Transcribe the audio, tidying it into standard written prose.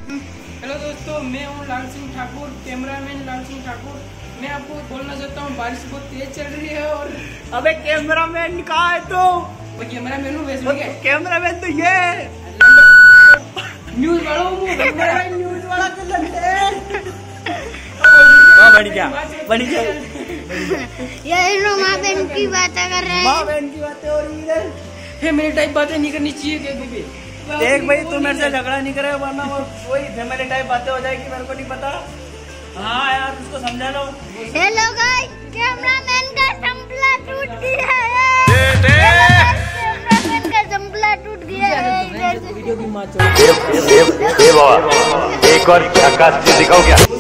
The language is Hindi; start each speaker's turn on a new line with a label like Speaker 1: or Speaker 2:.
Speaker 1: हेलो दोस्तों, मैं हूँ लाल सिंह ठाकुर, कैमरामैन लाल सिंह ठाकुर। मैं आपको बोलना चाहता हूँ बारिश बहुत तेज चल रही है और
Speaker 2: अबे कैमरामैन कहाँ है तू?
Speaker 1: मैं कैमरामैन हूँ, वैसे
Speaker 2: कैमरामैन तो ये
Speaker 1: न्यूज वाला हूँ,
Speaker 2: न्यूज वाला तो लगता है। बड़ी क्या
Speaker 3: ये लोग माँ बहन की बातें कर रहे हैं।
Speaker 2: माँ बहन की बातें हो रही है।
Speaker 1: फैमिली टाइप बातें नहीं करनी चाहिए कभी।
Speaker 2: देख भाई, तू मेरे से झगड़ा नहीं करे वरना वो वही फैमिली टाइप बातें हो जाएगी, मेरे को नहीं पता। हाँ यार, उसको समझा लो।
Speaker 3: हेलो गाइस, कैमरामैन का संपला टूट गया है। कैमरामैन का संपला टूट गया है।
Speaker 1: वीडियो की माँ
Speaker 4: एक और झकास दिखाओ क्या?